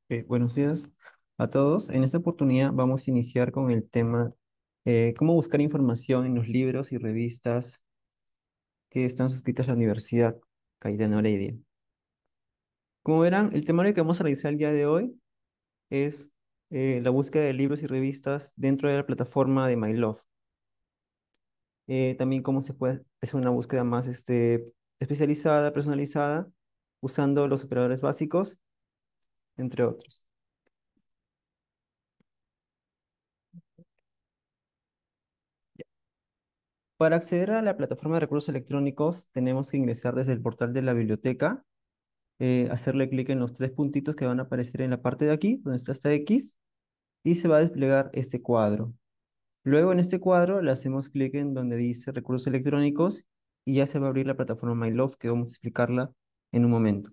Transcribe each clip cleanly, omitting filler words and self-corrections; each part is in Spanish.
Buenos días a todos. En esta oportunidad vamos a iniciar con el tema cómo buscar información en los libros y revistas que están suscritas a la Universidad Cayetano Heredia. Como verán, el temario que vamos a realizar el día de hoy es la búsqueda de libros y revistas dentro de la plataforma de MyLove. También cómo se puede hacer una búsqueda más especializada, personalizada, usando los operadores básicos, entre otros. Para acceder a la plataforma de recursos electrónicos, tenemos que ingresar desde el portal de la biblioteca, hacerle clic en los tres puntitos que van a aparecer en la parte de aquí, donde está esta X, y se va a desplegar este cuadro. Luego en este cuadro le hacemos clic en donde dice recursos electrónicos y ya se va a abrir la plataforma MyLove, que vamos a explicarla en un momento.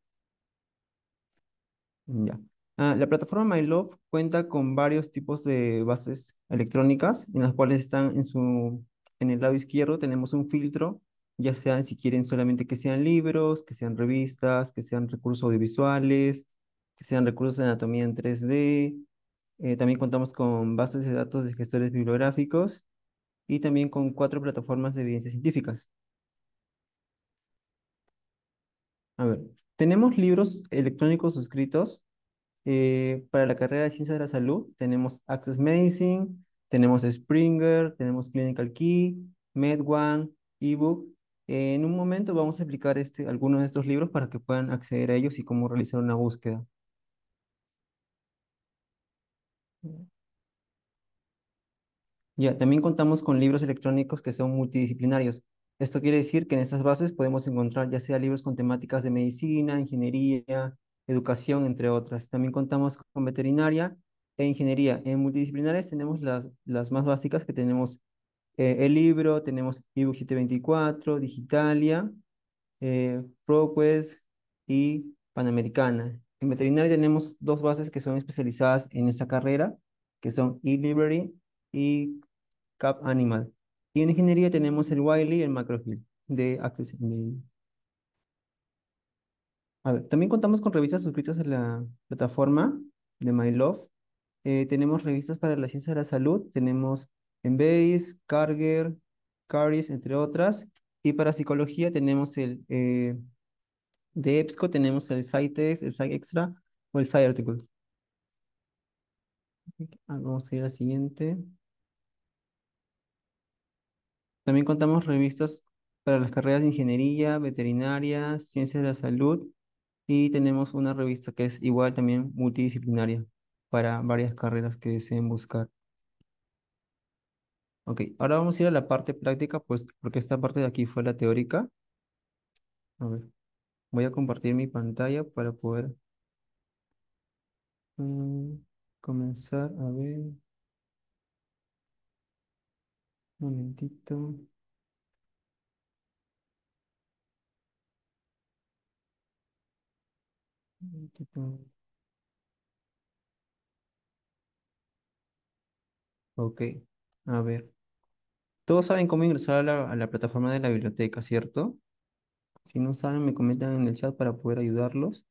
Ya. La plataforma MyLove cuenta con varios tipos de bases electrónicas, en las cuales están en el lado izquierdo tenemos un filtro, ya sean si quieren solamente que sean libros, que sean revistas, que sean recursos audiovisuales, que sean recursos de anatomía en 3D. También contamos con bases de datos de gestores bibliográficos y también con cuatro plataformas de evidencias científicas. A ver, tenemos libros electrónicos suscritos. Para la carrera de Ciencia de la Salud tenemos Access Medicine, tenemos Springer, tenemos Clinical Key, MedOne, ebook. En un momento vamos a explicar algunos de estos libros para que puedan acceder a ellos y cómo realizar una búsqueda. Ya, también contamos con libros electrónicos que son multidisciplinarios. Esto quiere decir que en estas bases podemos encontrar ya sea libros con temáticas de medicina, ingeniería, educación, entre otras. También contamos con veterinaria e ingeniería. En multidisciplinares tenemos las más básicas que tenemos el libro, tenemos ebook 724, Digitalia, ProQuest y Panamericana. En veterinaria tenemos dos bases que son especializadas en esta carrera, que son eLibrary y Cap Animal. Y en ingeniería tenemos el Wiley y el Macrohill de Accessibility. A ver, también contamos con revistas suscritas a la plataforma de MyLove. Tenemos revistas para la ciencia de la salud, tenemos Embase, Carger, Caris, entre otras. Y para psicología tenemos de EBSCO, tenemos el SciText, el SciExtra o el SciArticles. Vamos a ir al siguiente. También contamos revistas para las carreras de ingeniería, veterinaria, ciencias de la salud y tenemos una revista que es igual también multidisciplinaria para varias carreras que deseen buscar. Ok, ahora vamos a ir a la parte práctica, pues porque esta parte de aquí fue la teórica. A ver, voy a compartir mi pantalla para poder mm, comenzar. A ver, un momentito. Un momentito. Ok, a ver. Todos saben cómo ingresar a la plataforma de la biblioteca, ¿cierto? Si no saben, me comentan en el chat para poder ayudarlos.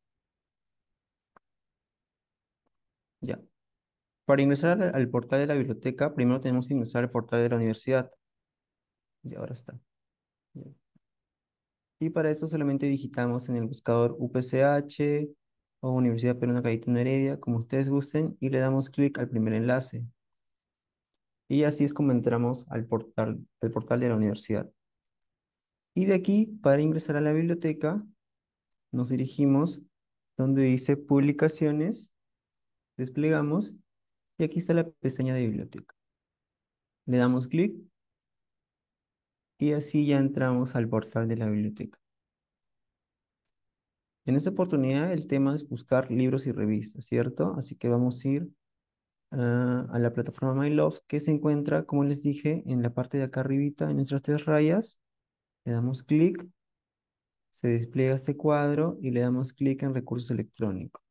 Ya. Para ingresar al portal de la biblioteca, primero tenemos que ingresar al portal de la universidad. Y ahora está. Ya. Y para esto solamente digitamos en el buscador UPCH o Universidad Peruana Cayetano Heredia, como ustedes gusten, y le damos clic al primer enlace. Y así es como entramos al portal de la universidad. Y de aquí, para ingresar a la biblioteca, nos dirigimos donde dice publicaciones, desplegamos, y aquí está la pestaña de biblioteca. Le damos clic y así ya entramos al portal de la biblioteca. En esta oportunidad el tema es buscar libros y revistas, ¿cierto? Así que vamos a ir a la plataforma MyLove que se encuentra, como les dije, en la parte de acá arribita, en nuestras tres rayas. Le damos clic, se despliega este cuadro y le damos clic en recursos electrónicos.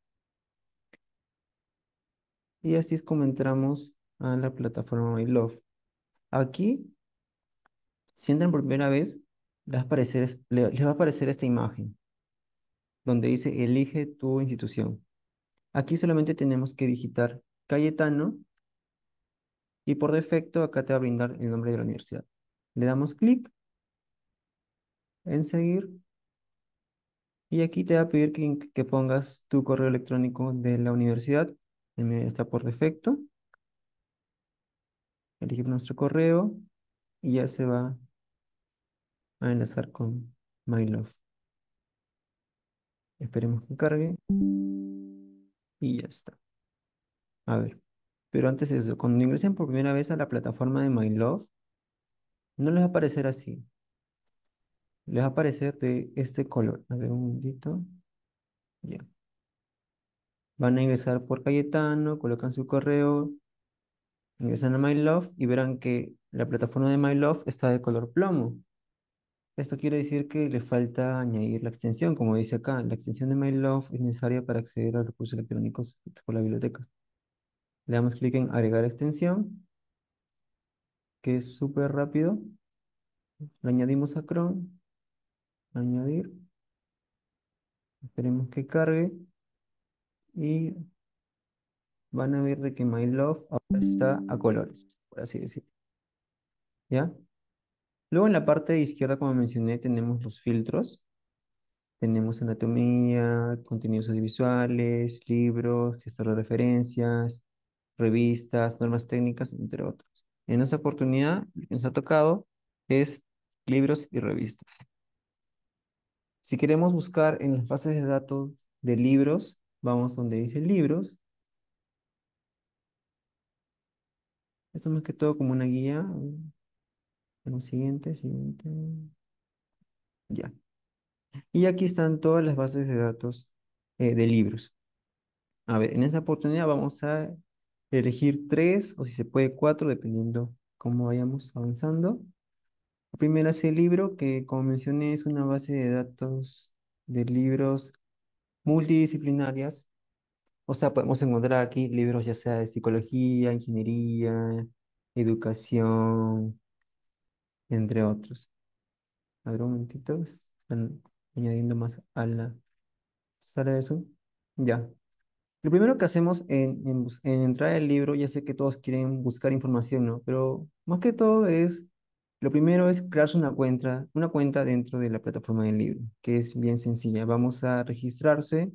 Y así es como entramos a la plataforma MyLove. Aquí, si entran por primera vez, les va a aparecer esta imagen donde dice elige tu institución. Aquí solamente tenemos que digitar Cayetano y por defecto acá te va a brindar el nombre de la universidad. Le damos clic en seguir y aquí te va a pedir que pongas tu correo electrónico de la universidad. El mío está por defecto. Elegir nuestro correo y ya se va a enlazar con MyLove. Esperemos que cargue y ya está. A ver, pero antes de eso, cuando ingresen por primera vez a la plataforma de MyLove, no les va a aparecer así. Les va a aparecer de este color. A ver, un momentito. Ya. Van a ingresar por Cayetano, colocan su correo, ingresan a MyLove y verán que la plataforma de MyLove está de color plomo. Esto quiere decir que le falta añadir la extensión, como dice acá. La extensión de MyLove es necesaria para acceder a recursos electrónicos por la biblioteca. Le damos clic en agregar extensión, que es súper rápido. Le añadimos a Chrome, añadir, esperemos que cargue y van a ver de que MyLove ahora está a colores, por así decirlo. ¿Ya? Luego en la parte de izquierda, como mencioné, tenemos los filtros. Tenemos anatomía, contenidos audiovisuales, libros, gestor de referencias, revistas, normas técnicas, entre otros. En esta oportunidad, lo que nos ha tocado es libros y revistas. Si queremos buscar en las bases de datos de libros, vamos donde dice libros. Esto más que todo como una guía. Bueno, siguiente, siguiente. Ya. Y aquí están todas las bases de datos de libros. A ver, en esta oportunidad vamos a elegir tres o si se puede cuatro, dependiendo cómo vayamos avanzando. La primera es el libro, que como mencioné es una base de datos de libros multidisciplinarias. O sea, podemos encontrar aquí libros ya sea de psicología, ingeniería, educación, entre otros. A ver, un momentito, están añadiendo más a la sala de Zoom. Ya. Lo primero que hacemos en entrar al libro, ya sé que todos quieren buscar información, ¿no? Pero más que todo lo primero es crearse una cuenta dentro de la plataforma del libro, que es bien sencilla. Vamos a registrarse,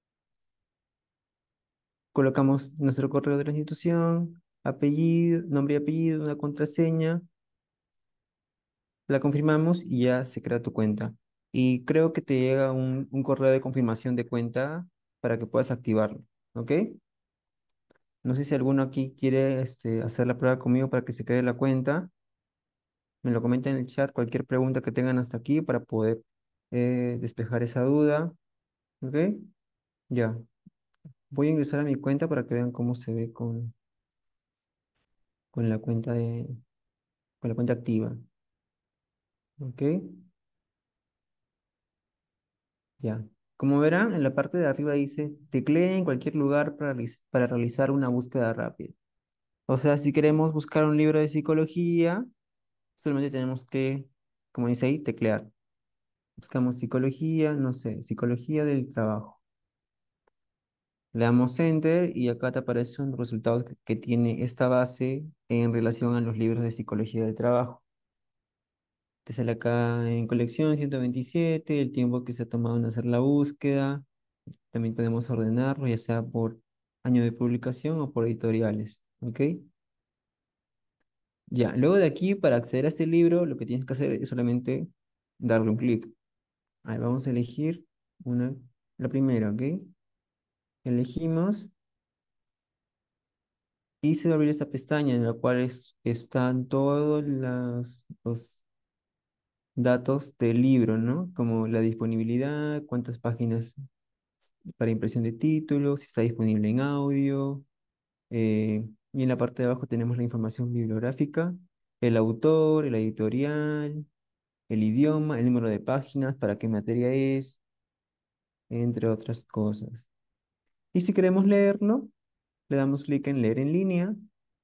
colocamos nuestro correo de la institución, apellido, nombre y apellido, una contraseña, la confirmamos y ya se crea tu cuenta. Y creo que te llega un correo de confirmación de cuenta para que puedas activarlo, ¿ok? No sé si alguno aquí quiere hacer la prueba conmigo para que se cree la cuenta. Me lo comenta en el chat cualquier pregunta que tengan hasta aquí para poder despejar esa duda. ¿Ok? Ya. Voy a ingresar a mi cuenta para que vean cómo se ve con la cuenta con la cuenta activa. ¿Ok? Ya. Como verán, en la parte de arriba dice, teclee en cualquier lugar para realizar una búsqueda rápida. O sea, si queremos buscar un libro de psicología, solamente tenemos que, como dice ahí, teclear. Buscamos psicología, no sé, psicología del trabajo. Le damos Enter y acá te aparecen los resultados que tiene esta base en relación a los libros de psicología del trabajo. Te sale acá en colección 127, el tiempo que se ha tomado en hacer la búsqueda. También podemos ordenarlo, ya sea por año de publicación o por editoriales. ¿Ok? Ya, luego de aquí, para acceder a este libro, lo que tienes que hacer es solamente darle un clic. Ahí vamos a elegir la primera, ¿ok? Elegimos y se va a abrir esta pestaña en la cual están todos los datos del libro, ¿no? Como la disponibilidad, cuántas páginas para impresión de títulos, si está disponible en audio. Y en la parte de abajo tenemos la información bibliográfica, el autor, el editorial, el idioma, el número de páginas, para qué materia es, entre otras cosas. Y si queremos leerlo, le damos clic en leer en línea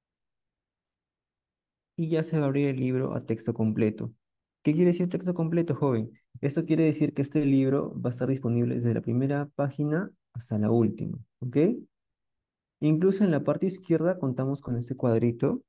y ya se va a abrir el libro a texto completo. ¿Qué quiere decir texto completo, joven? Esto quiere decir que este libro va a estar disponible desde la primera página hasta la última. ¿ok? Incluso en la parte izquierda contamos con este cuadrito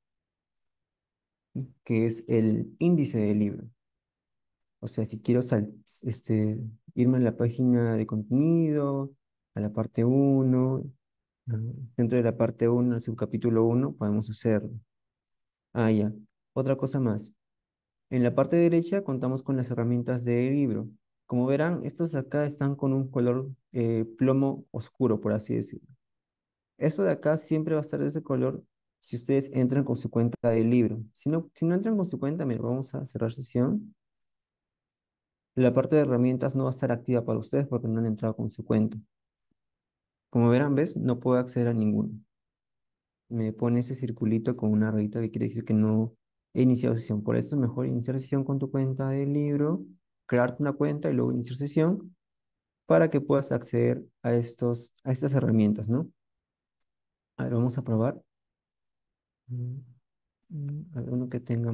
que es el índice del libro. O sea, si quiero irme a la página de contenido, a la parte uno, ah, dentro de la parte uno, el subcapítulo uno, podemos hacerlo. Ah, ya. Otra cosa más. En la parte derecha contamos con las herramientas del libro. Como verán, estos de acá están con un color plomo oscuro, por así decirlo. Esto de acá siempre va a estar de ese color si ustedes entran con su cuenta del libro. Si no entran con su cuenta, mira, vamos a cerrar sesión. La parte de herramientas no va a estar activa para ustedes porque no han entrado con su cuenta. Como verán, ¿ves? No puedo acceder a ninguno. Me pone ese circulito con una rayita que quiere decir que no he iniciado sesión. Por eso es mejor iniciar sesión con tu cuenta del libro, crearte una cuenta y luego iniciar sesión para que puedas acceder a estas herramientas, ¿no? A ver, vamos a probar. Mm, A ver, uno que tenga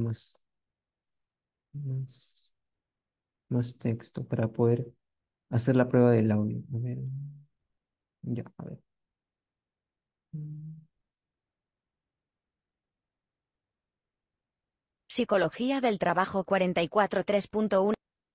más, más texto para poder hacer la prueba del audio. A ver, ya, a ver. Mm, Psicología del trabajo 44.3.1.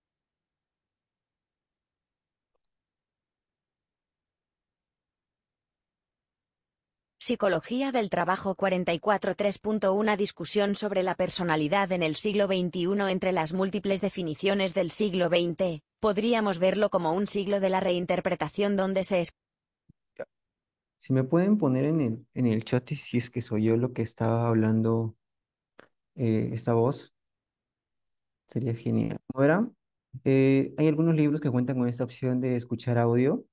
Psicología del trabajo 44.3.1. Discusión sobre la personalidad en el siglo XXI entre las múltiples definiciones del siglo XX. Podríamos verlo como un siglo de la reinterpretación donde se ya. Si me pueden poner en el chat si es que soy yo lo que estaba hablando esta voz, sería genial. Como verán, hay algunos libros que cuentan con esta opción de escuchar audio.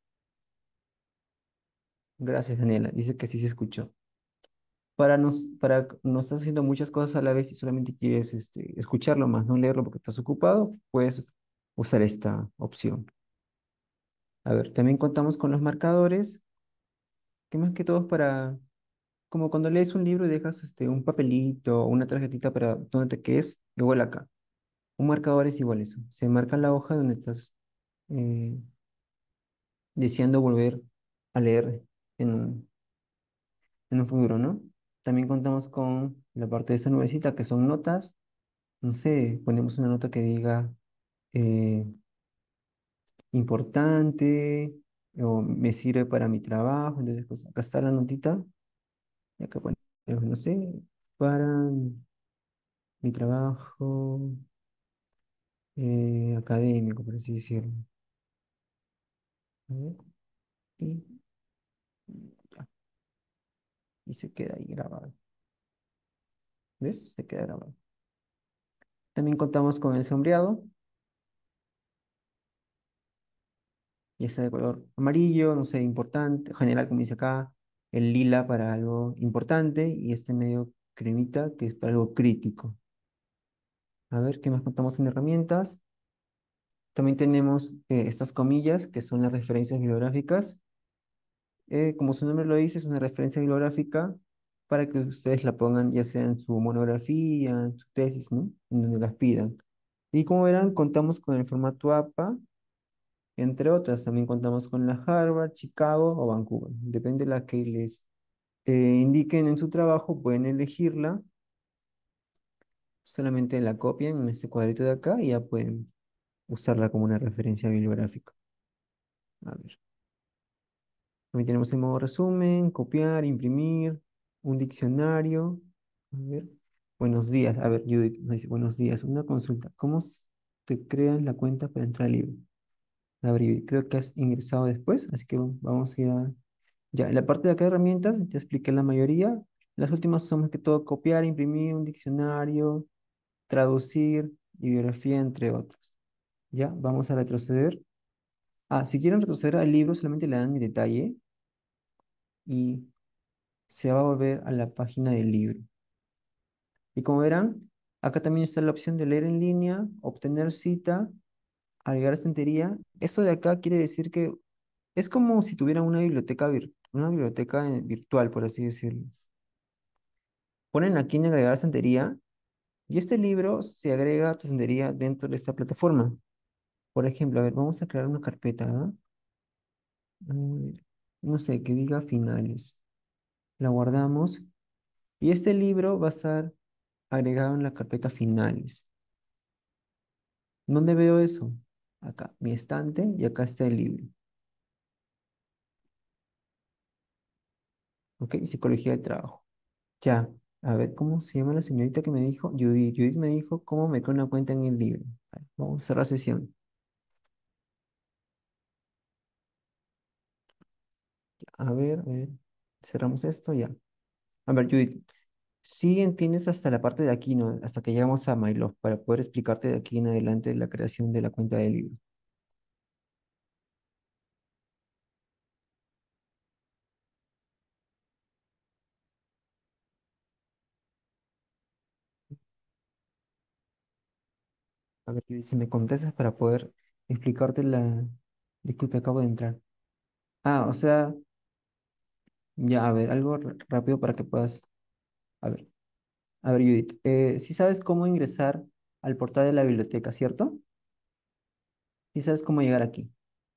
Gracias, Daniela. Dice que sí se escuchó. Para no estás haciendo muchas cosas a la vez y solamente quieres escucharlo más, no leerlo porque estás ocupado, puedes usar esta opción. A ver, también contamos con los marcadores, que más que todo es para, como cuando lees un libro y dejas un papelito o una tarjetita para donde te quedes, igual acá. Un marcador es igual eso. Se marca la hoja donde estás eh, deseando volver a leer en, en un futuro, ¿no? También contamos con la parte de esa nubecita que son notas. No sé, ponemos una nota que diga eh, importante o me sirve para mi trabajo. Entonces, pues acá está la notita y acá ponemos, no sé, para mi trabajo académico, por así decirlo. A ver, y, ya, y se queda ahí grabado. ¿Ves? Se queda grabado. También contamos con el sombreado, ya sea de color amarillo, no sé, importante, general, como dice acá, el lila para algo importante y este medio cremita que es para algo crítico. A ver, ¿qué más contamos en herramientas? También tenemos estas comillas que son las referencias bibliográficas. Como su nombre lo dice, es una referencia bibliográfica para que ustedes la pongan ya sea en su monografía, en su tesis, ¿no? En donde las pidan. Y como verán, contamos con el formato APA, entre otras. También contamos con la Harvard, Chicago o Vancouver. Depende de la que les indiquen en su trabajo, pueden elegirla. Solamente la copian en este cuadrito de acá y ya pueden usarla como una referencia bibliográfica. A ver. También tenemos el modo resumen, copiar, imprimir, un diccionario. A ver. Buenos días. A ver, Judith nos dice, buenos días. Una consulta. Te crean la cuenta para entrar al libro? Abrir. Creo que has ingresado después, así que vamos a ir a... Ya, en la parte de acá de herramientas, te expliqué la mayoría. Las últimas son más que todo copiar, imprimir un diccionario, traducir, bibliografía, entre otros. Ya, vamos a retroceder. Ah, si quieren retroceder al libro, solamente le dan mi detalle y se va a volver a la página del libro. Y como verán, acá también está la opción de leer en línea, obtener cita, agregar estantería. Esto de acá quiere decir que es como si tuvieran una biblioteca virtual, por así decirlo. Ponen aquí en agregar estantería y este libro se agrega a tu estantería dentro de esta plataforma. Por ejemplo, a ver, vamos a crear una carpeta, ¿ah? A ver. no sé, que diga finales. La guardamos y este libro va a estar agregado en la carpeta finales. ¿Dónde veo eso? Acá, mi estante y acá está el libro. ¿Ok? Psicología del trabajo. Ya, a ver, ¿cómo se llama la señorita que me dijo? Judith. Judith me dijo cómo me queda una cuenta en el libro. Vale, vamos a cerrar sesión. A ver, cerramos esto ya. A ver, Judith, sí entiendes hasta la parte de aquí, ¿no? Hasta que llegamos a My Love, para poder explicarte de aquí en adelante la creación de la cuenta del libro. A ver, Judith, si me contestas para poder explicarte la... Disculpe, acabo de entrar. Ah, o sea, ya, a ver, algo rápido para que puedas... A ver, a ver, Judith, sí sabes cómo ingresar al portal de la biblioteca, ¿cierto? Sí sabes cómo llegar aquí.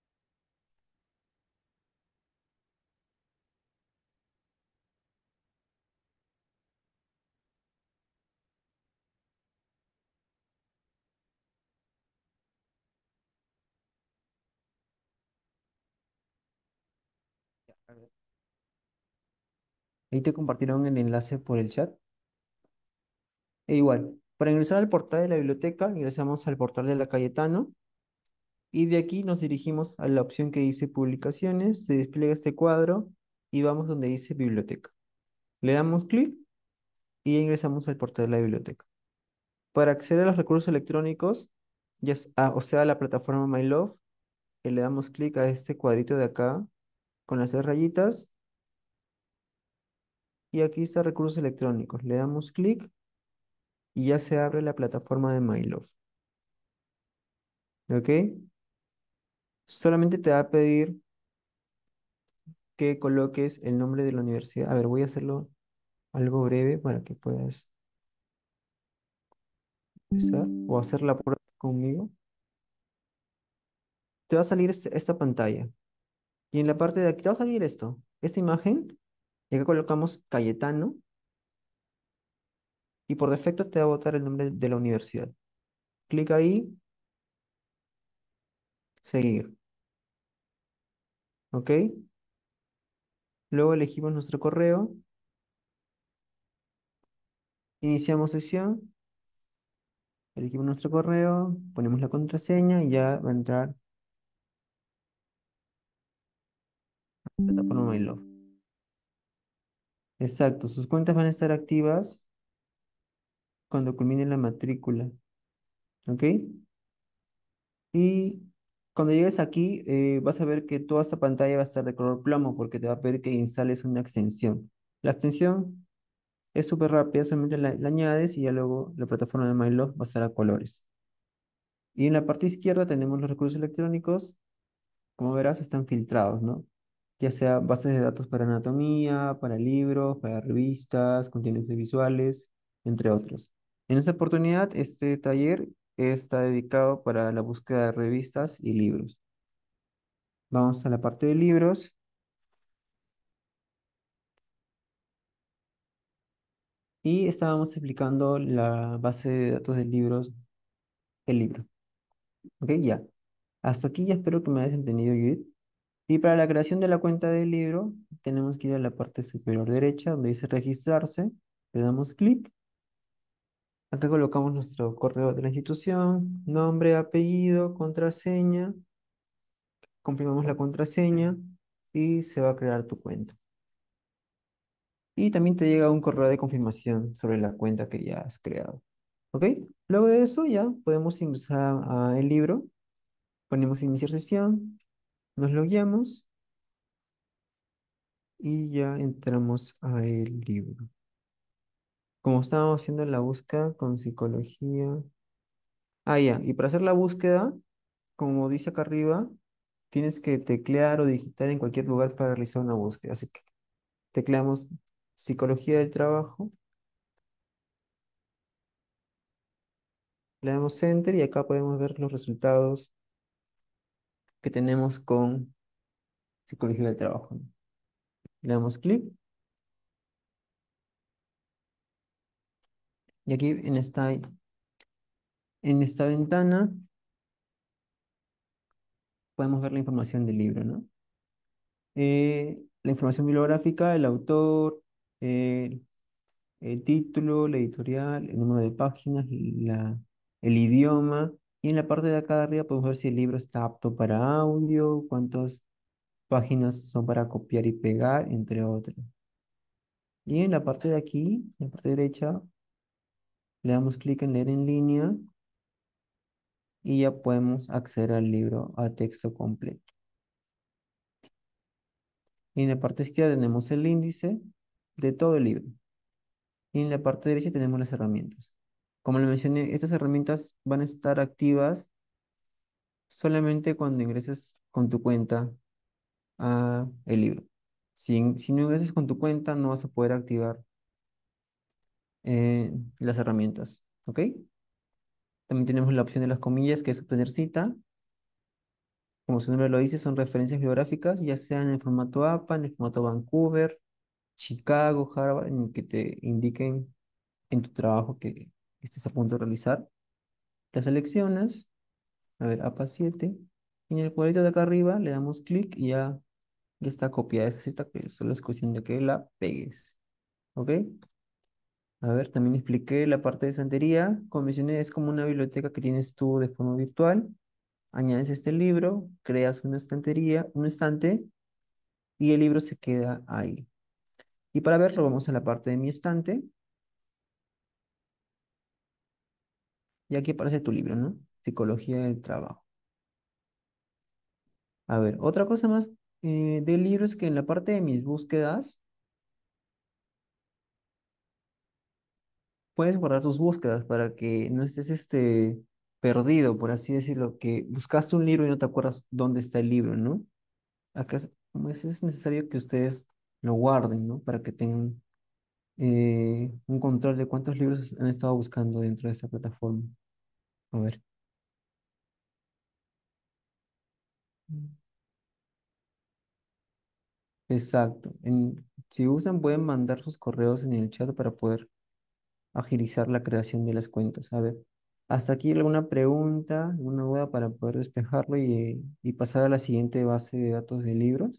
A ver. Ahí te compartieron el enlace por el chat. E igual, para ingresar al portal de la biblioteca, ingresamos al portal de la Cayetano y de aquí nos dirigimos a la opción que dice publicaciones, se despliega este cuadro y vamos donde dice biblioteca. Le damos clic y ya ingresamos al portal de la biblioteca. Para acceder a los recursos electrónicos, o sea, la plataforma MyLove, le damos clic a este cuadrito de acá con las tres rayitas y aquí está recursos electrónicos. Le damos clic y ya se abre la plataforma de MyLove. ¿Ok? Solamente te va a pedir que coloques el nombre de la universidad. A ver, voy a hacerlo algo breve para que puedas empezar o hacer la prueba conmigo. Te va a salir esta pantalla y en la parte de aquí te va a salir esta imagen y acá colocamos Cayetano y por defecto te va a botar el nombre de la universidad. Clic ahí, seguir, ¿ok? Luego elegimos nuestro correo, iniciamos sesión, elegimos nuestro correo, ponemos la contraseña y ya va a entrar la plataforma MyLove. Exacto, sus cuentas van a estar activas cuando culmine la matrícula, ¿ok? Y cuando llegues aquí, vas a ver que toda esta pantalla va a estar de color plomo porque te va a pedir que instales una extensión. La extensión es súper rápida, solamente la añades y ya luego la plataforma de MyLove va a estar a colores. Y en la parte izquierda tenemos los recursos electrónicos, como verás, están filtrados, ¿no? Ya sea bases de datos para anatomía, para libros, para revistas, contenidos visuales, entre otros. En esta oportunidad, este taller está dedicado para la búsqueda de revistas y libros. Vamos a la parte de libros y estábamos explicando la base de datos de libros, el libro. ¿Ok? Ya. Hasta aquí ya espero que me hayas entendido, Judith. Y para la creación de la cuenta del libro, tenemos que ir a la parte superior derecha donde dice registrarse. Le damos clic. Acá colocamos nuestro correo de la institución, nombre, apellido, contraseña. Confirmamos la contraseña y se va a crear tu cuenta. Y también te llega un correo de confirmación sobre la cuenta que ya has creado. ¿Ok? Luego de eso ya podemos ingresar a el libro. Ponemos iniciar sesión, nos logueamos y ya entramos a el libro. Como estábamos haciendo la búsqueda con psicología. Ah, ya. Y para hacer la búsqueda, como dice acá arriba, tienes que teclear o digitar en cualquier lugar para realizar una búsqueda. Así que tecleamos psicología del trabajo, le damos enter y acá podemos ver los resultados que tenemos con Psicología del trabajo, ¿no? Le damos clic y aquí en esta ventana podemos ver la información del libro, ¿no? La información bibliográfica, el autor, eh, el título, la editorial, el número de páginas, el idioma. Y en la parte de acá de arriba podemos ver si el libro está apto para audio, cuántas páginas son para copiar y pegar, entre otros. Y en la parte de aquí, en la parte derecha, le damos clic en leer en línea y ya podemos acceder al libro a texto completo. Y en la parte izquierda tenemos el índice de todo el libro. Y en la parte derecha tenemos las herramientas. Como le mencioné, estas herramientas van a estar activas solamente cuando ingreses con tu cuenta a el libro. Si no ingresas con tu cuenta, no vas a poder activar las herramientas. ¿Ok? También tenemos la opción de las comillas, que es obtener cita. Como su nombre lo dice, son referencias bibliográficas, ya sean en el formato APA, en el formato Vancouver, Chicago, Harvard, en el que te indiquen en tu trabajo que estés a punto de realizar. Las seleccionas, a ver, APA 7, y en el cuadrito de acá arriba le damos clic y ya está copiada esa cita, que solo es cuestión de que la pegues. ¿Ok? A ver, también expliqué la parte de estantería. Como mencioné, es como una biblioteca que tienes tú de forma virtual. Añades este libro, creas una estantería, un estante, y el libro se queda ahí. Y para verlo, vamos a la parte de mi estante, y aquí aparece tu libro, ¿no? Psicología del trabajo. A ver, otra cosa más del libro es que en la parte de mis búsquedas, puedes guardar tus búsquedas para que no estés perdido, por así decirlo, que buscaste un libro y no te acuerdas dónde está el libro, ¿no? Acá como es necesario que ustedes lo guarden, ¿no? Para que tengan un control de cuántos libros han estado buscando dentro de esta plataforma. A ver. Exacto. Si usan, pueden mandar sus correos en el chat para poder agilizar la creación de las cuentas. A ver, hasta aquí alguna pregunta, alguna duda para poder despejarlo y pasar a la siguiente base de datos de libros.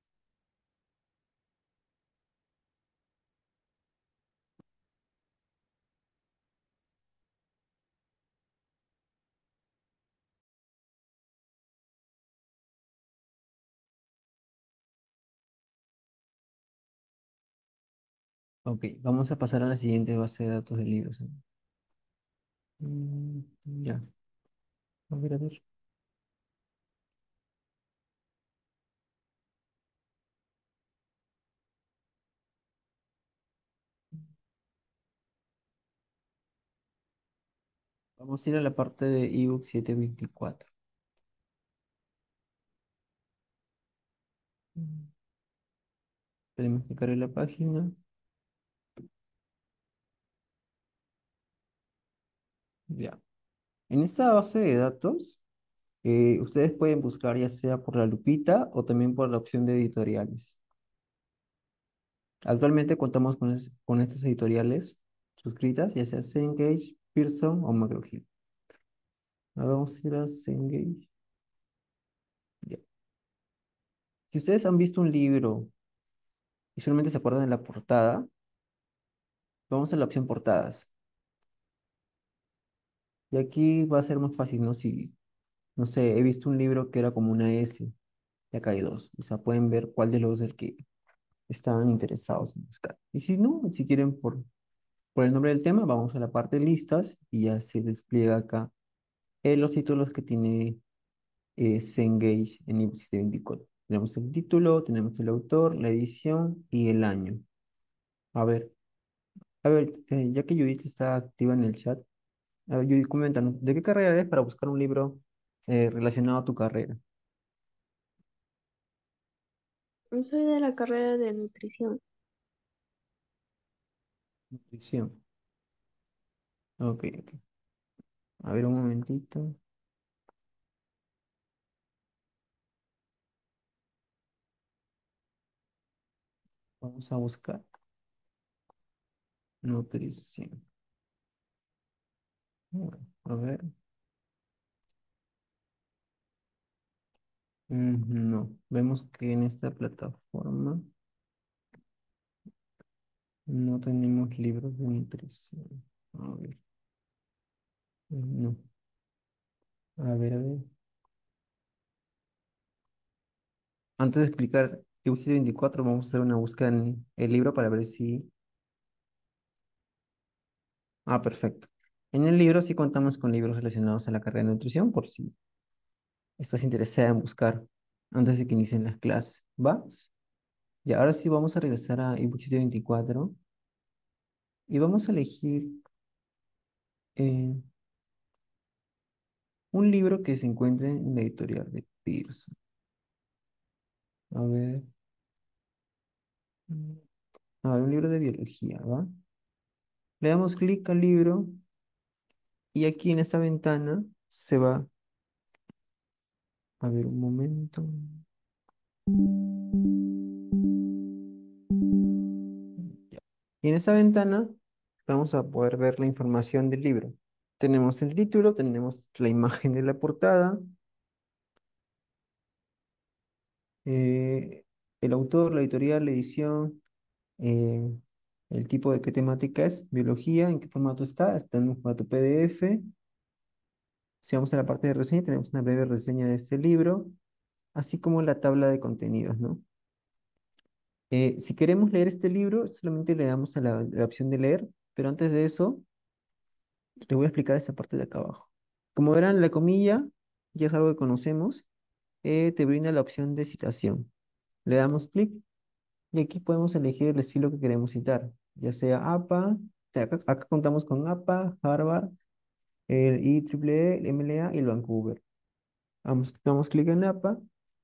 Ok, vamos a pasar a la siguiente base de datos de libros. Mm, ya, a ver, a ver. Vamos a ir a la parte de ebook 724. Mm, Tenemos que cargar la página. Ya. En esta base de datos, ustedes pueden buscar ya sea por la lupita o también por la opción de editoriales. Actualmente contamos con estas editoriales suscritas, ya sea Cengage, Pearson o McGraw-Hill. Ahora vamos a ir a Cengage. Ya. Si ustedes han visto un libro y solamente se acuerdan de la portada, vamos a la opción portadas. Y aquí va a ser más fácil, ¿no? Si, no sé, he visto un libro que era como una S, y acá hay dos. O sea, pueden ver cuál de los del que estaban interesados en buscar. Y si no, si quieren por el nombre del tema, vamos a la parte de listas y ya se despliega acá los títulos que tiene Cengage en ebook 724. Tenemos el título, tenemos el autor, la edición y el año. A ver, ya que Judith está activa en el chat, a ver, Judith, coméntanos, ¿de qué carrera eres para buscar un libro relacionado a tu carrera? Soy de la carrera de nutrición. Nutrición. Ok, ok. A ver, un momentito. Vamos a buscar nutrición. Bueno, a ver. No, vemos que en esta plataforma no tenemos libros de nutrición. A ver, no. A ver. Antes de explicar UCI 24, vamos a hacer una búsqueda en el libro para ver si... Ah, perfecto. En el libro sí contamos con libros relacionados a la carrera de nutrición, por si estás interesada en buscar antes de que inicien las clases. ¿Va? Y ahora sí vamos a regresar a ebook 24 y vamos a elegir eh, un libro que se encuentre en la editorial de Pearson. A ver, mm, a ver, un libro de biología, ¿va? Le damos clic al libro y aquí en esta ventana se va a ver un momento. Ya. Y en esa ventana vamos a poder ver la información del libro. Tenemos el título, tenemos la imagen de la portada, eh, el autor, la editorial, la edición, eh, el tipo de qué temática es, biología, en qué formato está en un formato PDF. Si vamos a la parte de reseña, tenemos una breve reseña de este libro, así como la tabla de contenidos, ¿no? Si queremos leer este libro, solamente le damos a la opción de leer, pero antes de eso, te voy a explicar esta parte de acá abajo. Como verán, la comilla ya es algo que conocemos, te brinda la opción de citación. Le damos clic y aquí podemos elegir el estilo que queremos citar, ya sea APA, acá contamos con APA, Harvard, el IEEE, el MLA y el Vancouver. Damos clic en APA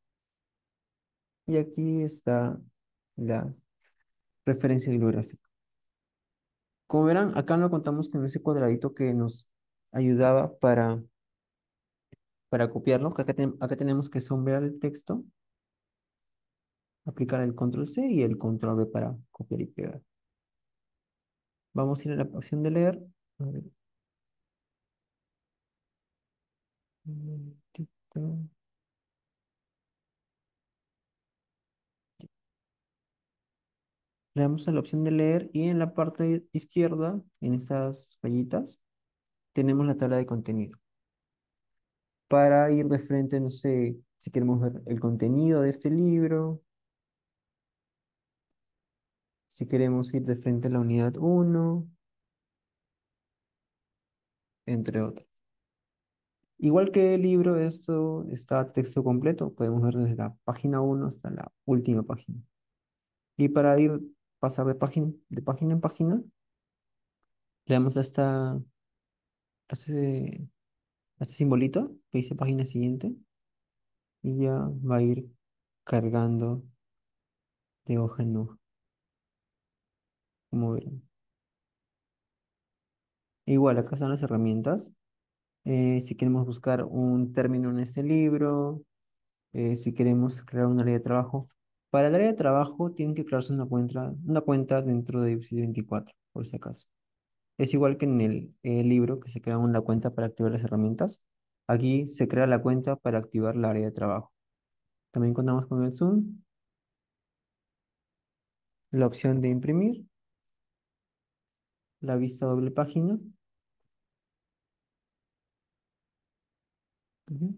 y aquí está la referencia bibliográfica. Como verán, acá no contamos con ese cuadradito que nos ayudaba para copiarlo. Acá tenemos que sombrear el texto, aplicar el control C y el control V para copiar y pegar. Vamos a ir a la opción de leer. A ver, un momentito. Le damos a la opción de leer y en la parte izquierda, en estas rayitas, tenemos la tabla de contenido. Para ir de frente, no sé, si queremos ver el contenido de este libro, si queremos ir de frente a la unidad uno, entre otros. Igual que el libro, esto está texto completo, podemos ver desde la página uno hasta la última página. Y para ir, pasar de página en página, le damos a este simbolito que dice página siguiente y ya va a ir cargando de hoja en hoja, como verán. Igual, acá están las herramientas. Si queremos buscar un término en este libro, si queremos crear un área de trabajo. Para el área de trabajo tienen que crearse una cuenta dentro de UCI 24, por si acaso. Es igual que en el libro, que se crea una cuenta para activar las herramientas. Aquí se crea la cuenta para activar la área de trabajo. También contamos con el Zoom, la opción de imprimir, la vista doble página. Ujú.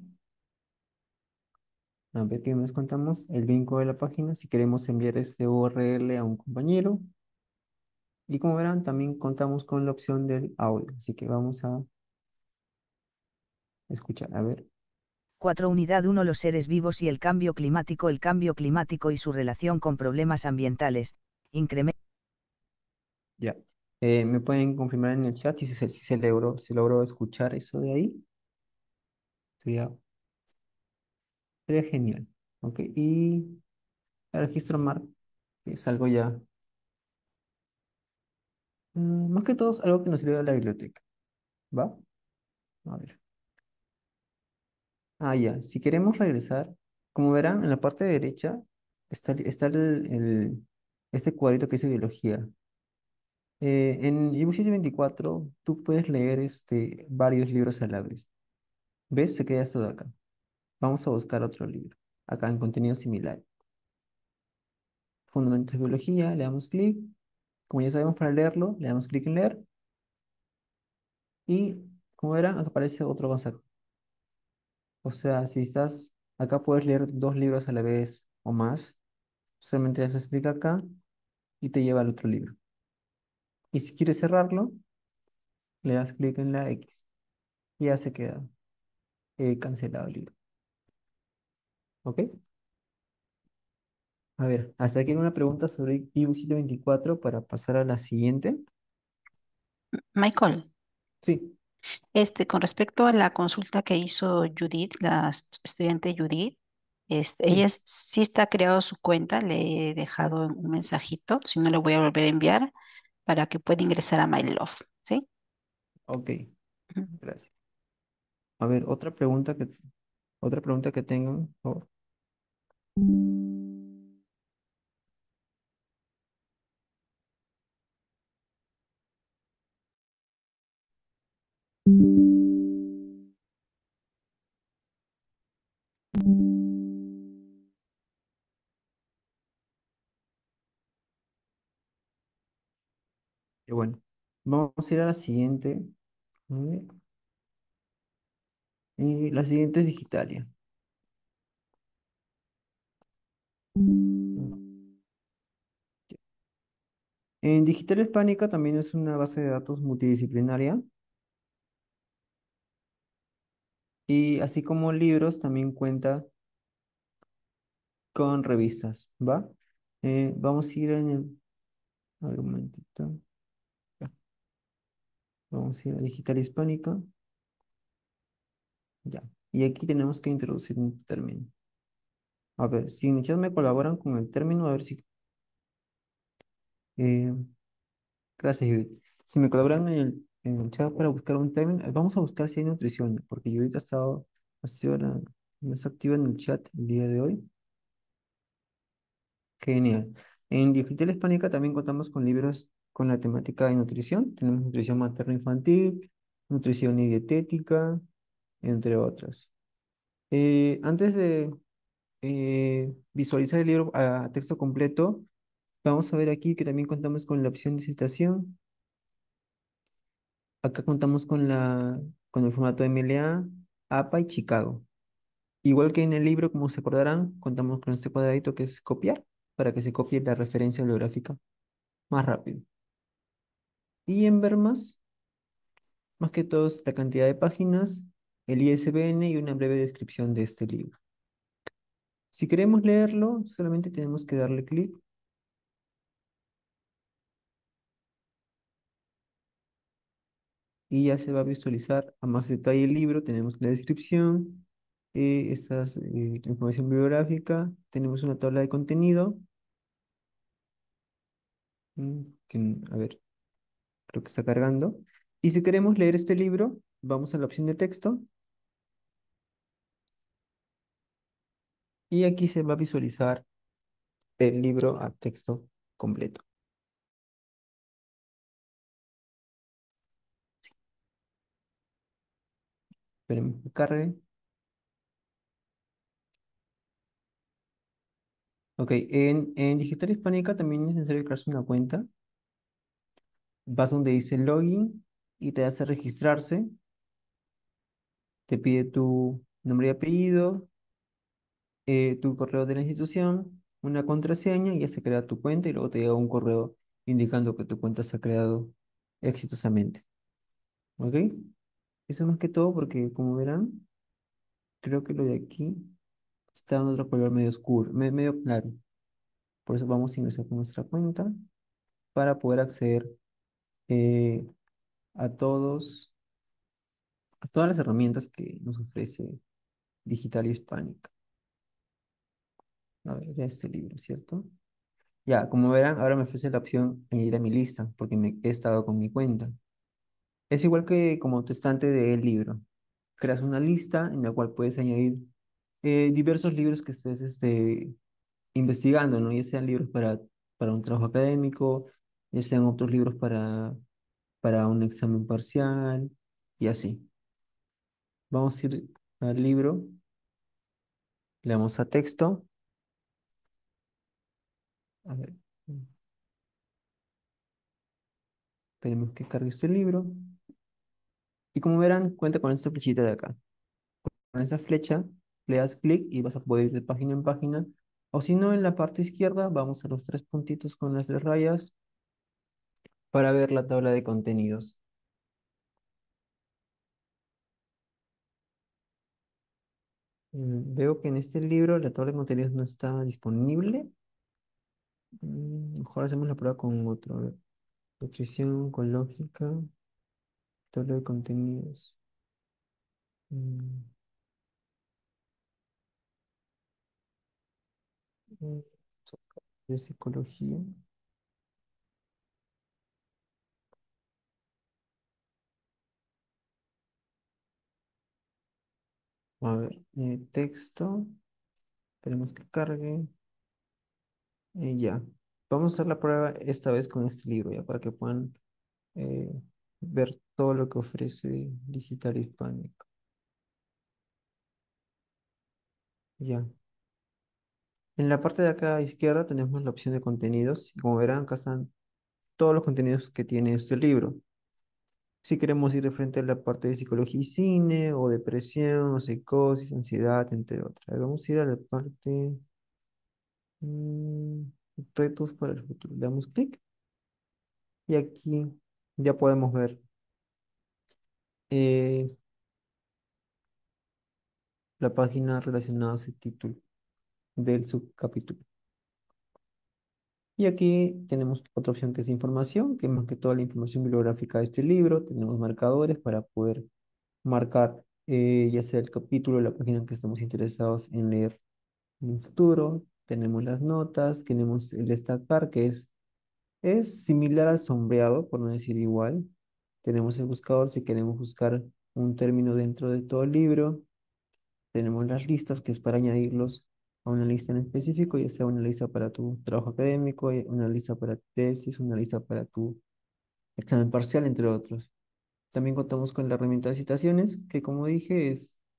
A ver qué más contamos. El vínculo de la página, si queremos enviar este URL a un compañero. Y como verán, también contamos con la opción del audio. Así que vamos a escuchar. A ver, 4. Unidad 1. Los seres vivos y el cambio climático. El cambio climático y su relación con problemas ambientales. Incremento. ya. ¿Me pueden confirmar en el chat si logró escuchar eso de ahí? Sería, sería genial. Ok, y el registro MARC, que es algo ya, más que todo es algo que nos sirve de la biblioteca. ¿Va? A ver. Ah, ya. Si queremos regresar, como verán, en la parte derecha está este cuadrito que dice biología. En ebook 24 tú puedes leer varios libros a la vez. ¿Ves? Se queda esto de acá. Vamos a buscar otro libro. Acá en contenido similar. Fundamentos de biología, le damos clic. Como ya sabemos para leerlo, le damos clic en leer. Y como verán, acá aparece otro concepto. O sea, si estás acá, puedes leer dos libros a la vez o más. Solamente le das clic acá y te lleva al otro libro. Y si quieres cerrarlo, le das clic en la X. Y ya se queda cancelado el libro. ¿Ok? A ver, hasta aquí una pregunta sobre ebook 24 para pasar a la siguiente. Michael, Sí, con respecto a la consulta que hizo Judith, la estudiante Judith, ella sí. sí está creado su cuenta, le he dejado un mensajito, si no le voy a volver a enviar para que pueda ingresar a My Love, ¿sí? Ok, Ujú. gracias. A ver, otra pregunta que tengan. Por bueno, vamos a ir a la siguiente. A ver, la siguiente es Digitalia. En Digital Hispánica también es una base de datos multidisciplinaria y así como libros también cuenta con revistas, ¿va? Vamos a ir en el... A ver, un momentito. Ya, vamos a ir a Digital Hispánica. Ya. Y aquí tenemos que introducir un término. A ver, si en el chat me colaboran con el término, a ver si... eh, gracias, Judith. Si me colaboran en el chat para buscar un término, vamos a buscar si hay nutrición, porque Judith ha sido la más activa en el chat el día de hoy. Genial. En Digital Hispánica también contamos con libros con la temática de nutrición. Tenemos nutrición materno-infantil, nutrición y dietética, entre otras. Antes de visualizar el libro a texto completo, vamos a ver aquí que también contamos con la opción de citación. Acá contamos con el formato MLA, APA y Chicago. Igual que en el libro, como se acordarán, contamos con este cuadradito que es copiar, para que se copie la referencia bibliográfica más rápido. Y en ver más que todo es la cantidad de páginas, el ISBN y una breve descripción de este libro. Si queremos leerlo, solamente tenemos que darle clic y ya se va a visualizar a más detalle el libro. Tenemos la descripción, información bibliográfica, tenemos una tabla de contenido, a ver, creo que está cargando. Y si queremos leer este libro, vamos a la opción de texto y aquí se va a visualizar el libro a texto completo. Esperemos que cargue. Ok, en Digital Hispánica también es necesario crearse una cuenta. Vas donde dice login y te hace registrarse. Te pide tu nombre y apellido, tu correo de la institución, una contraseña y ya se crea tu cuenta y luego te llega un correo indicando que tu cuenta se ha creado exitosamente. ¿Ok? Eso más que todo porque como verán, creo que lo de aquí está en otro color medio oscuro, medio claro. Por eso vamos a ingresar con nuestra cuenta para poder acceder eh, a a todas las herramientas que nos ofrece Digital Hispánica. A ver, ya este libro, ¿cierto? Ya, como verán, ahora me ofrece la opción añadir a mi lista, porque me he estado con mi cuenta. Es igual que como tu estante del libro. Creas una lista en la cual puedes añadir diversos libros que estés investigando, ¿no? Ya sean libros para para un trabajo académico, ya sean otros libros para un examen parcial y así. Vamos a ir al libro, le damos a texto. A ver, esperemos que cargue este libro. Y como verán, cuenta con esta flechita de acá. Con esa flecha le das clic y vas a poder ir de página en página. O si no, en la parte izquierda vamos a los tres puntitos con las tres rayas para ver la tabla de contenidos. Veo que en este libro la tabla de contenidos no está disponible. Mejor hacemos la prueba con otro. A ver, nutrición, con lógica, tabla de contenidos. Mm, mm, de psicología. A ver, texto. Esperemos que cargue. Y ya. Vamos a hacer la prueba esta vez con este libro, ya para que puedan eh, ver todo lo que ofrece Digital Hispánico. Ya. En la parte de acá a izquierda tenemos la opción de contenidos. Y como verán, acá están todos los contenidos que tiene este libro. Si queremos ir de frente a la parte de psicología y cine, o depresión, o psicosis, ansiedad, entre otras. Vamos a ir a la parte mm, retos para el futuro. Le damos clic y aquí ya podemos ver eh, la página relacionada a ese título del subcapítulo. Y aquí tenemos otra opción que es información, que es más que toda la información bibliográfica de este libro. Tenemos marcadores para poder marcar ya sea el capítulo, la página en que estamos interesados en leer en un futuro. Tenemos las notas, tenemos el destacar, que es similar al sombreado, por no decir igual. Tenemos el buscador si queremos buscar un término dentro de todo el libro. Tenemos las listas, que es para añadirlos a una lista en específico, ya sea una lista para tu trabajo académico, una lista para tu tesis, una lista para tu examen parcial, entre otros. También contamos con la herramienta de citaciones, que como dije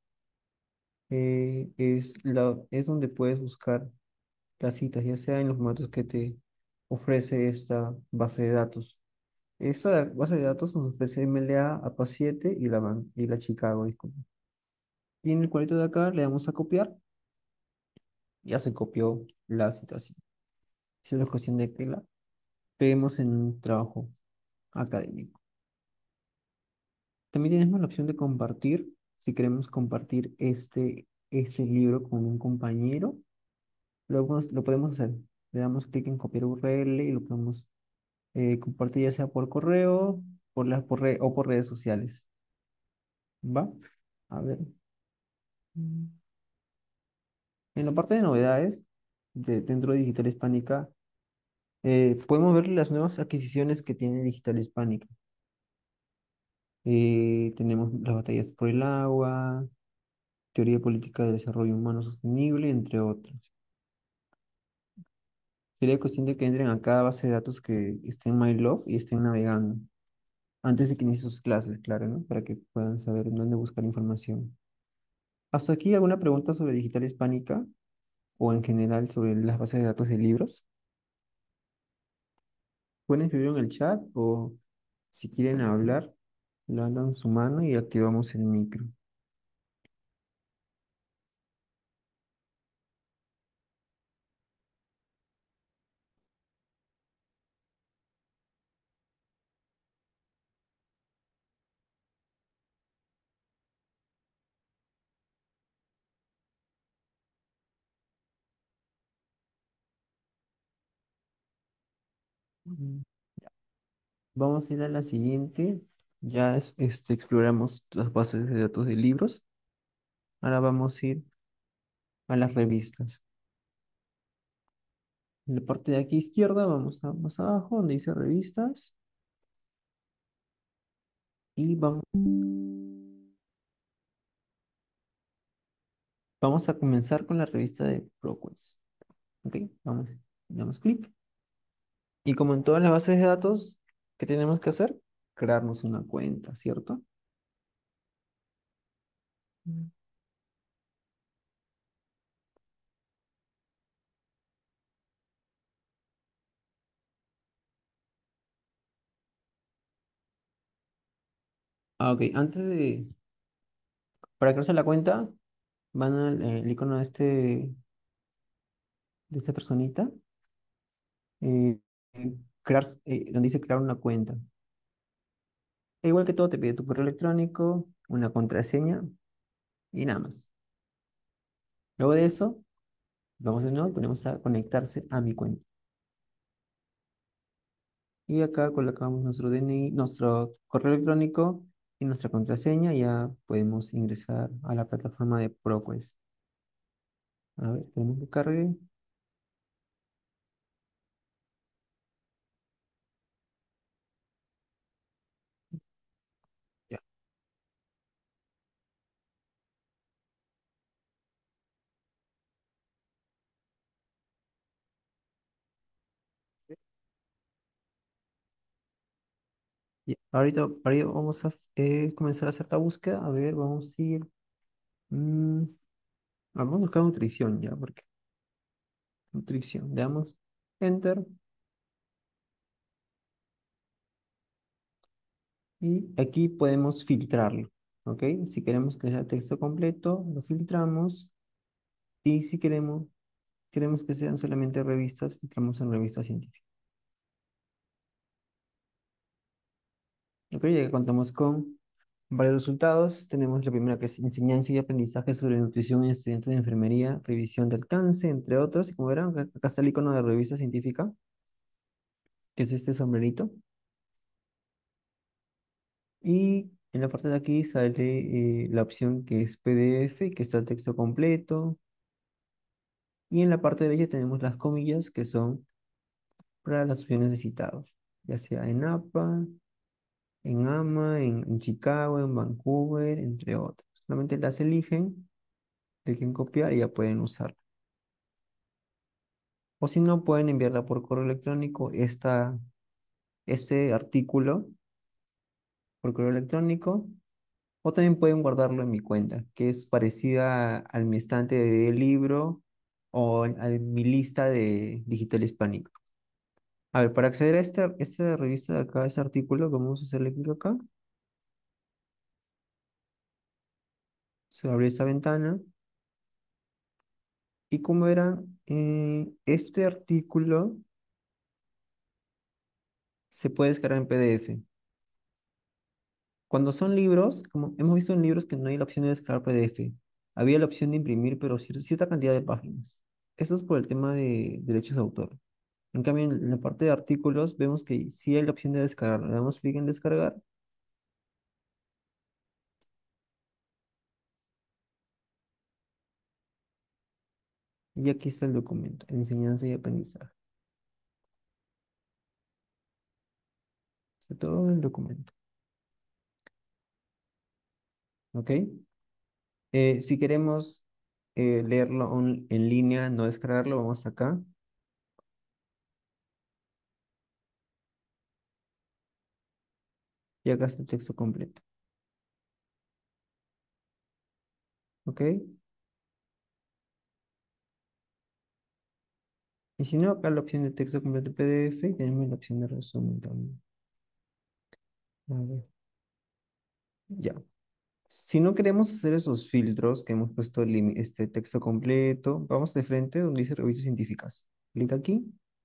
es donde puedes buscar las citas, ya sea en los formatos que te ofrece esta base de datos. Esta base de datos nos ofrece MLA, APA7 y la Chicago, disculpa. Y en el cuadrito de acá le damos a copiar, ya se copió la citación. Solo es cuestión de que la peguemos en un trabajo académico. También tenemos la opción de compartir, si queremos compartir este libro con un compañero, lo podemos hacer. Le damos clic en copiar URL y lo podemos compartir ya sea por correo o por redes sociales. ¿Va? A ver. Mm. En la parte de novedades, dentro de Digital Hispánica, podemos ver las nuevas adquisiciones que tiene Digital Hispánica. Tenemos las batallas por el agua, teoría política de desarrollo humano sostenible, entre otros. Sería cuestión de que entren a cada base de datos que esté en MyLove y estén navegando, antes de que inicien sus clases, claro, ¿no? Para que puedan saber en dónde buscar información. ¿Hasta aquí alguna pregunta sobre Digital Hispánica o en general sobre las bases de datos de libros? Pueden escribir en el chat o si quieren hablar, levantan su mano y activamos el micro. Mm. Vamos a ir a la siguiente. Ya exploramos las bases de datos de libros. Ahora vamos a ir a las revistas. En la parte de aquí izquierda vamos a más abajo donde dice revistas y vamos a comenzar con la revista de ProQuest. Ok, damos clic Y como en todas las bases de datos, ¿qué tenemos que hacer? Crearnos una cuenta, ¿cierto? Mm. Ok, para crearse la cuenta, van al icono de esta personita, eh, donde dice crear una cuenta. E igual que todo, te pide tu correo electrónico, una contraseña y nada más. Luego de eso, vamos de nuevo y ponemos a conectarse a mi cuenta. Y acá colocamos nuestro DNI, nuestro correo electrónico y nuestra contraseña. Y ya podemos ingresar a la plataforma de ProQuest. A ver, tenemos que cargue. Ya. Ya. Ahorita vamos a comenzar a hacer la búsqueda. A ver, vamos a ir. mm, vamos a buscar nutrición ya, porque nutrición. Le damos Enter. Y aquí podemos filtrarlo. ¿Ok? Si queremos que sea texto completo, lo filtramos. Y si queremos que sean solamente revistas, filtramos en revistas científicas. Ok, ya contamos con varios resultados. Tenemos la primera que es enseñanza y aprendizaje sobre nutrición en estudiantes de enfermería, revisión de alcance, entre otros. Y como verán, acá está el icono de revista científica, que es este sombrerito. Y en la parte de aquí sale la opción que es PDF, que está el texto completo. Y en la parte derecha tenemos las comillas, que son para las opciones de citados, ya sea en APA, en AMA, en Chicago, en Vancouver, entre otros. Solamente las eligen copiar y ya pueden usarla. O si no, pueden enviarla por correo electrónico, este artículo por correo electrónico, o también pueden guardarlo en mi cuenta, que es parecida al mi estante de libro o a mi lista de digital hispánico. A ver, para acceder a esta revista de acá, este artículo, vamos a hacerle clic acá, se abre esta ventana, y como verán, este artículo se puede descargar en PDF. Cuando son libros, como hemos visto en libros que no hay la opción de descargar PDF, había la opción de imprimir, pero cierta cantidad de páginas. Esto es por el tema de derechos de autor. En cambio, en la parte de artículos, vemos que sí hay la opción de descargar. Le damos clic en descargar y aquí está el documento, enseñanza y aprendizaje. Está todo el documento. ¿Ok? Si queremos leerlo en línea, no descargarlo, vamos acá. Y acá está el texto completo. ¿Ok? Y si no, acá la opción de texto completo PDF y tenemos la opción de resumen también. A ver, ya. Si no queremos hacer esos filtros que hemos puesto este texto completo, vamos de frente donde dice revistas científicas. Clic aquí,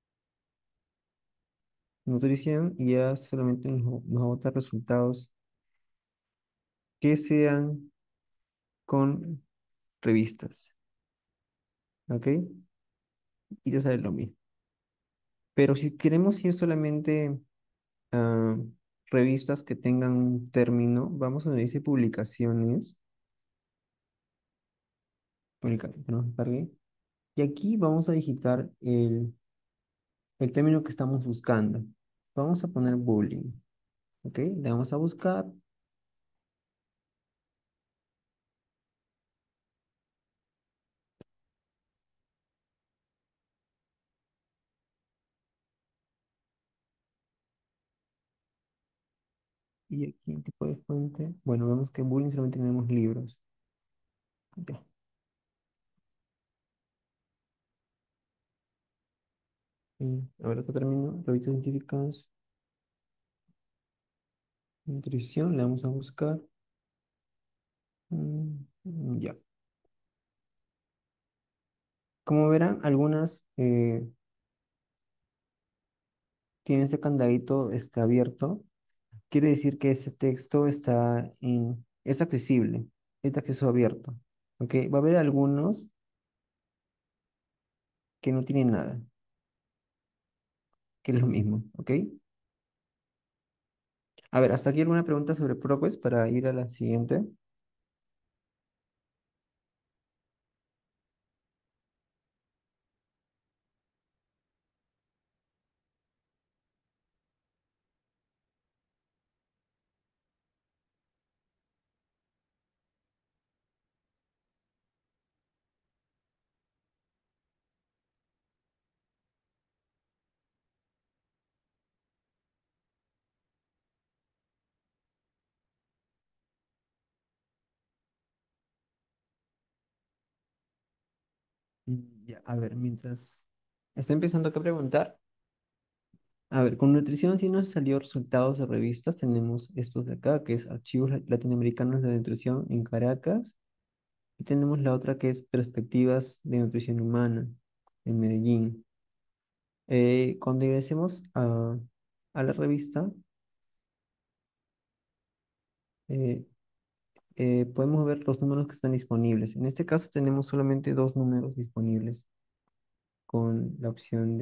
nutrición, y ya solamente nos va a botar resultados que sean con revistas. ¿Ok? Y ya sabes lo mismo. Pero si queremos ir solamente a revistas que tengan un término, vamos a donde dice publicaciones. Perdón, cargué. Y aquí vamos a digitar el término que estamos buscando. Vamos a poner bullying. ¿Ok? Le vamos a buscar. Y aquí, tipo de fuente. Bueno, vemos que en Boolean solamente tenemos libros. Ya. Y ahora que termino, revistas científicas, nutrición, le vamos a buscar. Ya. Como verán, algunas tienen este candadito está abierto. Quiere decir que ese texto es accesible, es de acceso abierto. ¿Ok? Va a haber algunos que no tienen nada, que es lo mismo. ¿Ok? A ver, hasta aquí alguna pregunta sobre ProQuest para ir a la siguiente. Ya, a ver, mientras está empezando a preguntar, a ver, con nutrición sí nos salió resultados de revistas. Tenemos estos de acá, que es Archivos Latinoamericanos de Nutrición en Caracas. Y tenemos la otra que es Perspectivas de Nutrición Humana en Medellín. Cuando ingresemos a la revista, eh, podemos ver los números que están disponibles. En este caso tenemos solamente dos números disponibles con la opción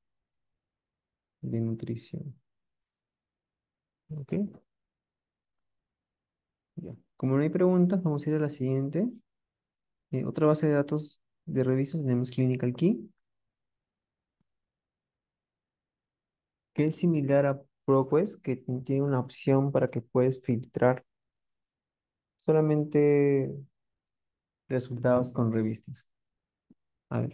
de nutrición. ¿Ok? Ya. Como no hay preguntas, vamos a ir a la siguiente. Otra base de datos de revistas tenemos Clinical Key, que es similar a ProQuest, que tiene una opción para que puedes filtrar solamente resultados con revistas. A ver,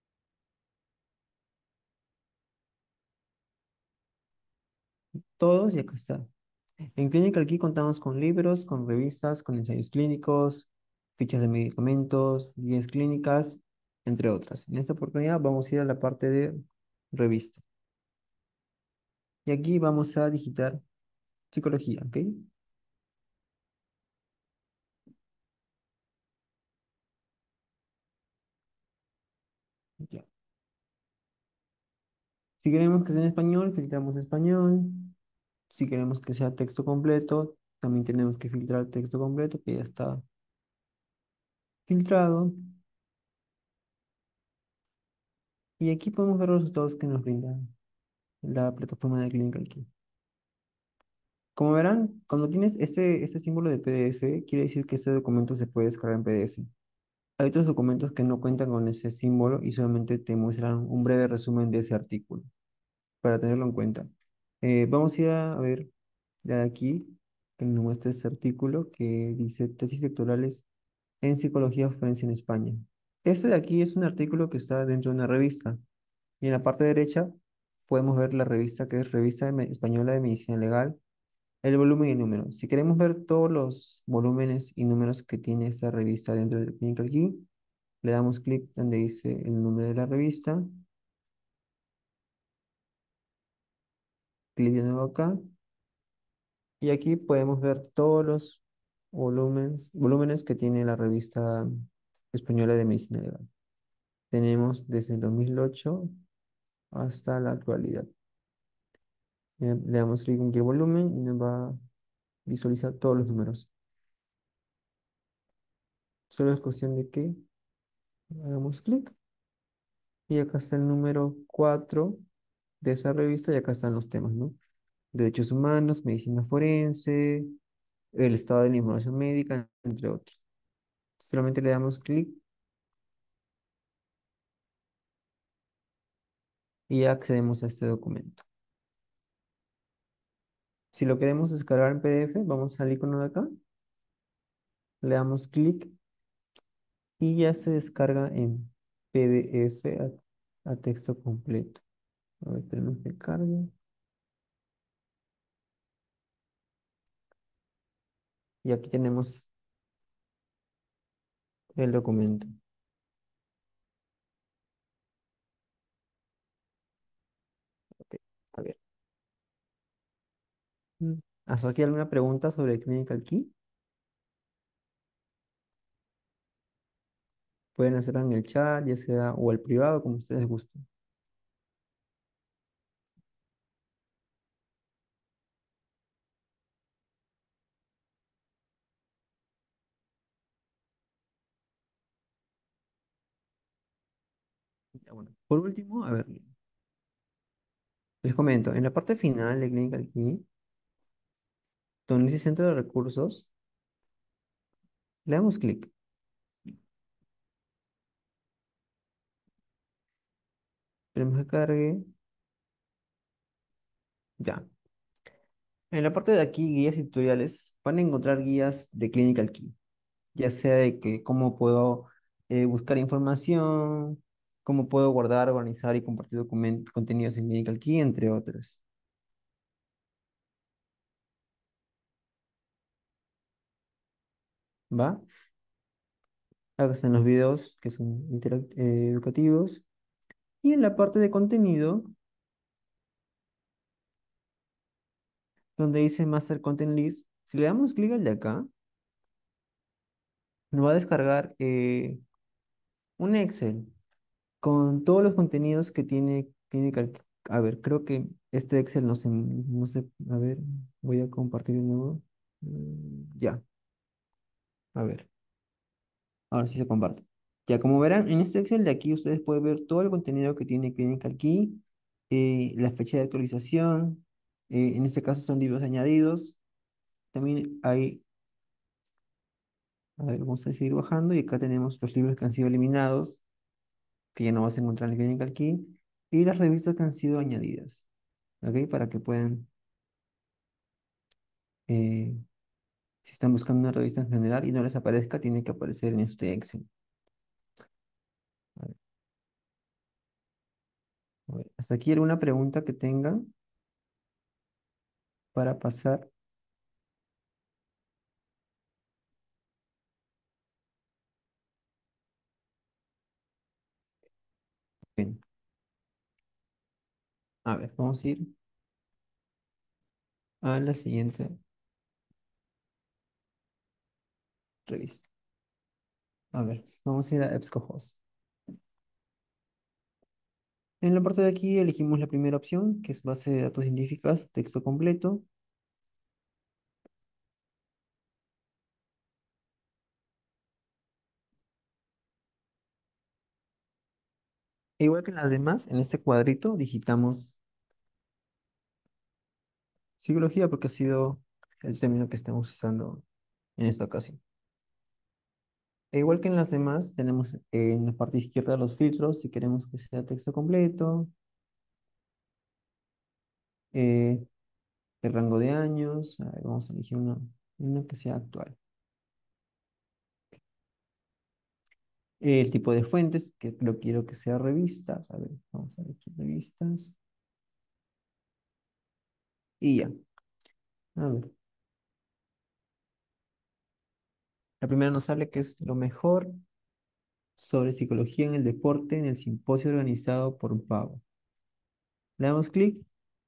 todos y acá está. En Clinical Key contamos con libros, con revistas, con ensayos clínicos, fichas de medicamentos, guías clínicas, entre otras. En esta oportunidad vamos a ir a la parte de revista. Y aquí vamos a digitar psicología, ¿ok? Ya. Si queremos que sea en español, filtramos español. Si queremos que sea texto completo, también tenemos que filtrar texto completo, que ya está filtrado. Y aquí podemos ver los resultados que nos brinda la plataforma de Clinical Key. Como verán, cuando tienes este símbolo de PDF, quiere decir que este documento se puede descargar en PDF. Hay otros documentos que no cuentan con ese símbolo y solamente te muestran un breve resumen de ese artículo, para tenerlo en cuenta. Vamos a ir a ver de aquí, que nos muestra este artículo que dice tesis doctorales en psicología forense en España. Este de aquí es un artículo que está dentro de una revista y en la parte derecha podemos ver la revista que es Revista Española de Medicina Legal, el volumen y el número. Si queremos ver todos los volúmenes y números que tiene esta revista dentro del Clinical Key, le damos clic donde dice el nombre de la revista, clic de nuevo acá, y aquí podemos ver todos los volúmenes que tiene la revista española de medicina legal. Tenemos desde el 2008 hasta la actualidad. Le damos clic en cualquier volumen y nos va a visualizar todos los números. Solo es cuestión de que hagamos clic y acá está el número 4 de esa revista y acá están los temas, ¿no? Derechos humanos, medicina forense, el estado de la información médica, entre otros. Solamente le damos clic y ya accedemos a este documento. Si lo queremos descargar en PDF, vamos al icono de acá, le damos clic y ya se descarga en PDF a texto completo. A ver, esperemos que cargue. Y aquí tenemos el documento. Ok, a ver. Mm, ¿Hasta aquí alguna pregunta sobre el Clinical Key? Pueden hacerlo en el chat, ya sea, o el privado, como ustedes gusten. Ya, bueno. Por último, a ver, les comento, en la parte final de Clinical Key, donde dice centro de recursos, le damos clic. Esperemos que cargue. Ya. En la parte de aquí, guías y tutoriales, van a encontrar guías de Clinical Key, ya sea de que cómo puedo buscar información, cómo puedo guardar, organizar y compartir contenidos en Clinical Key, entre otros. ¿Va? Acá están los videos que son educativos. Y en la parte de contenido, donde dice Master Content List, si le damos clic al de acá, nos va a descargar un Excel con todos los contenidos que a ver, creo que este Excel no sé, a ver, voy a compartir de nuevo. Ya, a ver, ahora sí se comparte. Ya, como verán, en este Excel de aquí ustedes pueden ver todo el contenido que tiene Clinical Key, la fecha de actualización, en este caso son libros añadidos. También hay, a ver, vamos a seguir bajando y acá tenemos los libros que han sido eliminados, que ya no vas a encontrar en Clinical Key, y las revistas que han sido añadidas. ¿Ok? Para que puedan, eh, si están buscando una revista en general y no les aparezca, tiene que aparecer en este Excel. A ver, a ver, hasta aquí alguna pregunta que tengan para pasar. Bien. A ver, vamos a ir a la siguiente revista. A ver, vamos a ir a EBSCOhost. En la parte de aquí elegimos la primera opción, que es base de datos científicas, texto completo. E igual que en las demás, en este cuadrito digitamos psicología porque ha sido el término que estamos usando en esta ocasión. E igual que en las demás, tenemos en la parte izquierda los filtros, si queremos que sea texto completo, eh, el rango de años, a ver, vamos a elegir una que sea actual. El tipo de fuentes, que lo quiero que sea revistas, a ver, vamos a elegir revistas, y ya, a ver. La primera nos sale que es lo mejor sobre psicología en el deporte en el simposio organizado por Pavo. Le damos clic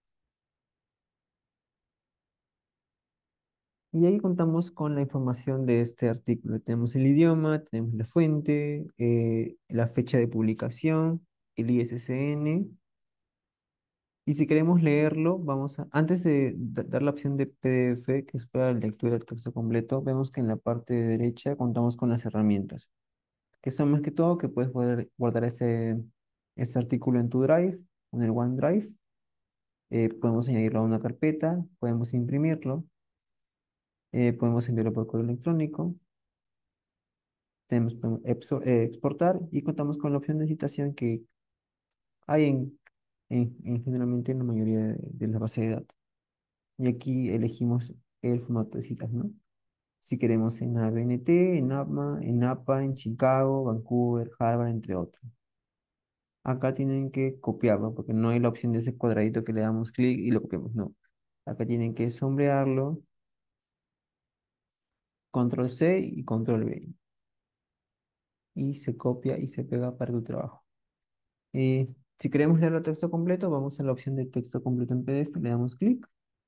y ahí contamos con la información de este artículo. Tenemos el idioma, tenemos la fuente, la fecha de publicación, el ISSN. Y si queremos leerlo, antes de dar la opción de PDF, que es para la lectura del texto completo, vemos que en la parte de derecha contamos con las herramientas, que son más que todo que puedes poder guardar ese artículo en tu Drive, en el OneDrive. Podemos añadirlo a una carpeta, podemos imprimirlo, podemos enviarlo por correo electrónico. Podemos exportar y contamos con la opción de citación que hay generalmente en la mayoría de las bases de datos. Y aquí elegimos el formato de citas, ¿no? Si queremos en ABNT, en APMA, en APA, en Chicago, Vancouver, Harvard, entre otros. Acá tienen que copiarlo porque no hay la opción de ese cuadradito que le damos clic y lo copiamos, no. Acá tienen que sombrearlo Control C y Control V. Y se copia y se pega para tu trabajo. Si queremos leer el texto completo, vamos a la opción de texto completo en PDF, le damos clic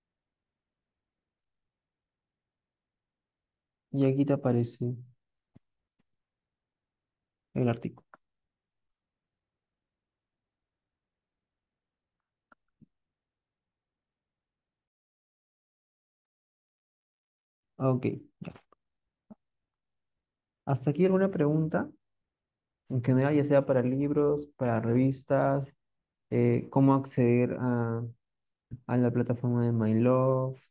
y aquí te aparece el artículo. Ok, ya. ¿Hasta aquí alguna pregunta? En general, ya sea para libros, para revistas, cómo acceder a la plataforma de MyLove.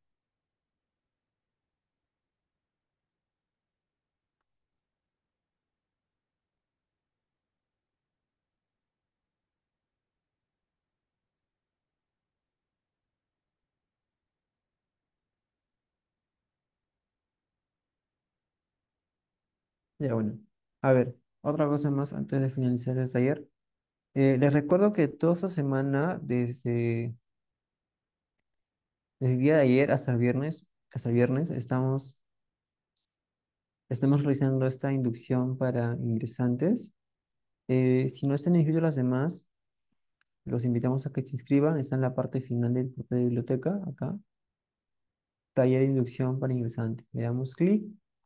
Ya bueno, a ver, otra cosa más antes de finalizar el taller. Les recuerdo que toda esta semana, desde el día de ayer hasta el viernes, estamos realizando esta inducción para ingresantes. Si no están inscritos las demás, los invitamos a que se inscriban. Está en la parte final del portal de biblioteca, acá. Taller de inducción para ingresantes. Le damos clic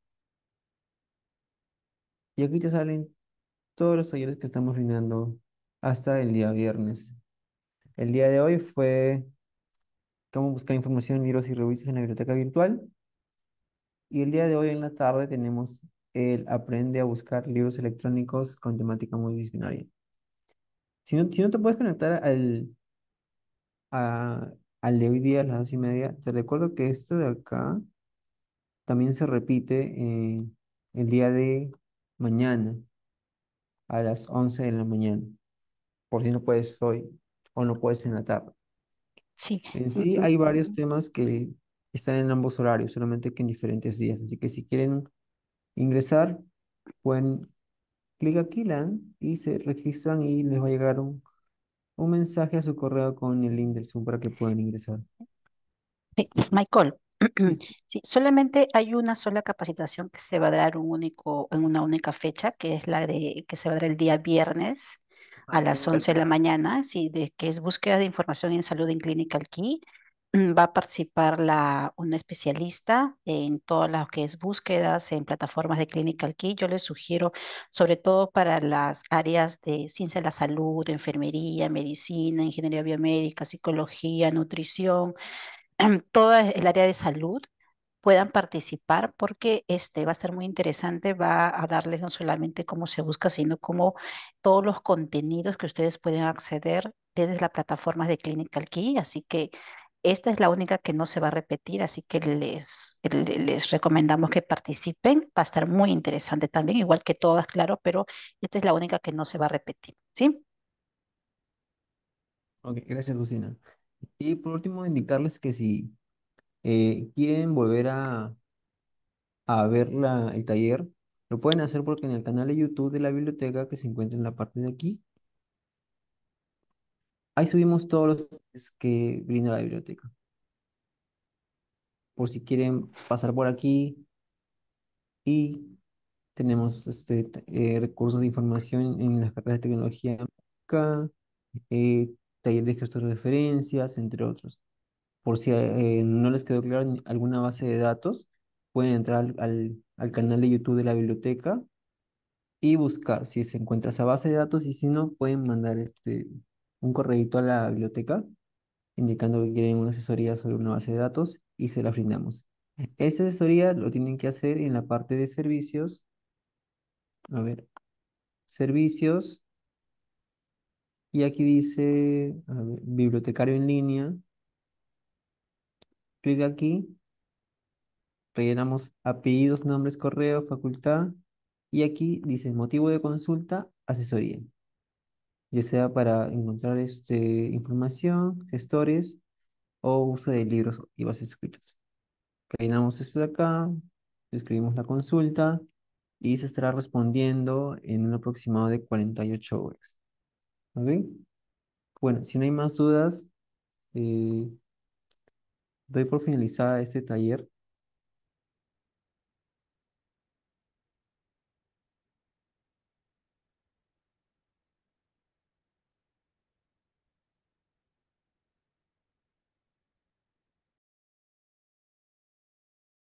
y aquí te salen todos los talleres que estamos brindando hasta el día viernes. El día de hoy fue cómo buscar información en libros y revistas en la biblioteca virtual. Y el día de hoy en la tarde tenemos el aprende a buscar libros electrónicos con temática multidisciplinaria. Si no te puedes conectar a- al de hoy día a las 2:30, te recuerdo que esto de acá también se repite el día de mañana a las 11 de la mañana, por si no puedes hoy o no puedes en la tarde. Sí. En Mm, sí mm, hay varios temas que están en ambos horarios, solamente que en diferentes días. Así que si quieren ingresar, pueden clic aquí, le dan y se registran y les va a llegar un mensaje a su correo con el link del Zoom para que puedan ingresar. sí, Michael, Sí. sí, solamente hay una sola capacitación que se va a dar en una única fecha, que es la de que se va a dar el día viernes a Ah, las genial. 11 de la mañana, sí, de que es búsqueda de información en salud en Clinical Key. Va a participar una especialista en todo lo que es búsquedas en plataformas de Clinical Key. Yo les sugiero, sobre todo para las áreas de ciencia de la salud, enfermería, medicina, ingeniería biomédica, psicología, nutrición, toda el área de salud puedan participar porque este va a ser muy interesante, va a darles no solamente cómo se busca, sino como todos los contenidos que ustedes pueden acceder desde las plataformas de Clinical Key, así que esta es la única que no se va a repetir, así que les recomendamos que participen, va a estar muy interesante también, igual que todas, claro, pero esta es la única que no se va a repetir, ¿sí? Ok, gracias, Lucina. Y por último, indicarles que si quieren volver a ver el taller, lo pueden hacer porque en el canal de YouTube de la biblioteca, que se encuentra en la parte de aquí, ahí subimos todos los talleres que brinda la biblioteca. Por si quieren pasar por aquí y tenemos recursos de información en las carreras de tecnología, acá, taller de gestor de referencias, entre otros. Por si no les quedó claro alguna base de datos, pueden entrar al canal de YouTube de la biblioteca y buscar si se encuentra esa base de datos y si no, pueden mandar un correíto a la biblioteca indicando que quieren una asesoría sobre una base de datos y se la brindamos. Esa asesoría lo tienen que hacer en la parte de servicios. A ver, servicios. Y aquí dice, a ver, bibliotecario en línea. Clic aquí, rellenamos apellidos, nombres, correo, facultad. Y aquí dice motivo de consulta, asesoría. Ya sea para encontrar información, gestores o uso de libros y bases escritos. Rellenamos esto de acá, escribimos la consulta y se estará respondiendo en un aproximado de 48 horas. ¿Ok? Bueno, si no hay más dudas, doy por finalizada este taller.